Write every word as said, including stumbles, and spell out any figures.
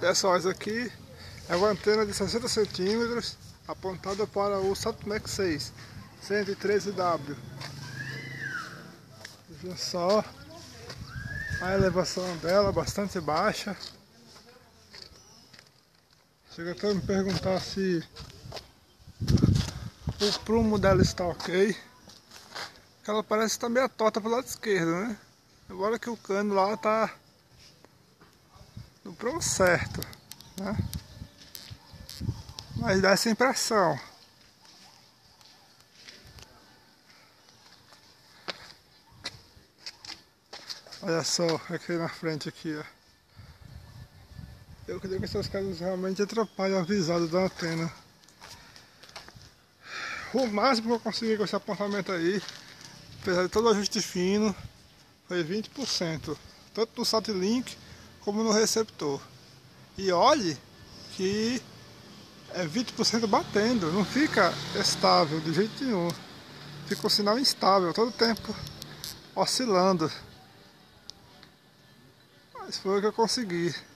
Pessoal, isso aqui é uma antena de sessenta centímetros apontada para o Satmec seis cento e treze W. Veja só a elevação dela, bastante baixa. Chega até a me perguntar se o prumo dela está ok. Ela parece estar meio torta pro lado esquerdo, né? Agora que o cano lá está no prumo certo, né? Mas dá essa impressão. Olha só aqui na frente aqui, ó. Eu creio que esses caras realmente atrapalham a visada da antena. O máximo que eu consegui com esse apontamento aí, apesar de todo o ajuste fino, foi vinte por cento. Tanto no SatLink como no receptor. E olhe que é vinte por cento batendo, não fica estável de jeito nenhum. Fica um sinal instável, todo tempo oscilando. Mas foi o que eu consegui.